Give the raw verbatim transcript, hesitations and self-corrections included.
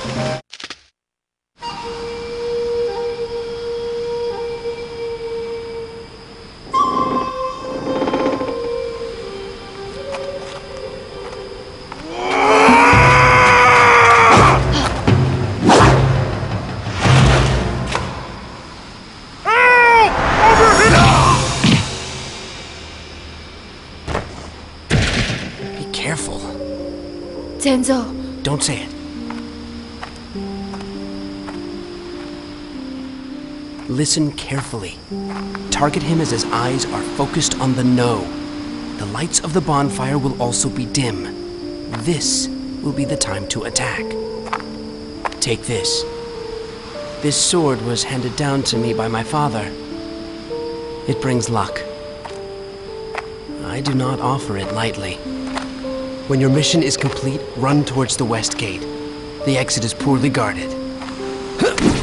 Careful. Tenzo. Don't say it. Listen carefully. Target him as his eyes are focused on the no. The lights of the bonfire will also be dim. This will be the time to attack. Take this. This sword was handed down to me by my father. It brings luck. I do not offer it lightly. When your mission is complete, run towards the west gate. The exit is poorly guarded.